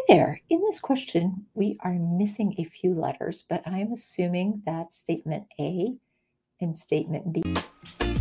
there. In this question, we are missing a few letters, but I'm assuming that statement A and statement B.